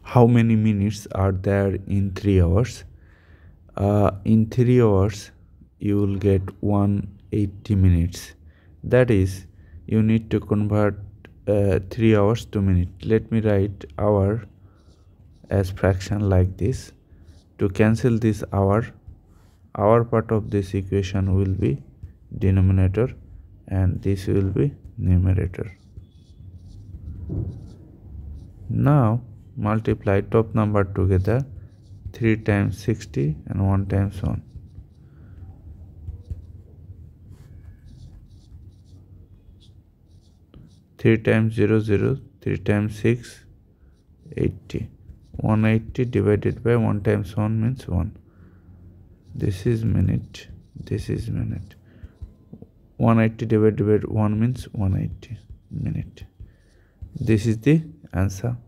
how many minutes are there in 3 hours. In 3 hours you will get 180 minutes. That is, you need to convert 3 hours to minute. Let me write hour as fraction like this. To cancel this hour part of this equation will be denominator and this will be numerator. Now multiply top number together, 3 times 60 and 1 times 1. 3 times 0, 0, 3 times 6, 80. 180 divided by 1 times 1 means 1. This is minute, this is minute. 180 divided by 1 means 180 minute. This is the answer.